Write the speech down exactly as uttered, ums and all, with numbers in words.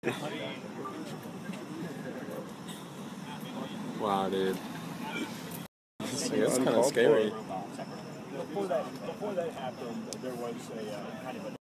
Wow, dude. That's, that's kind of scary. Before that, before that happened, there was a uh, kind of a